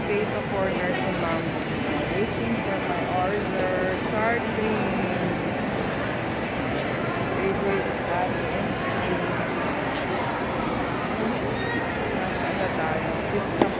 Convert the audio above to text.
potato corner si Moms. Waiting for my order. Sardine. Favorite natin. Nasa na tayo? Pista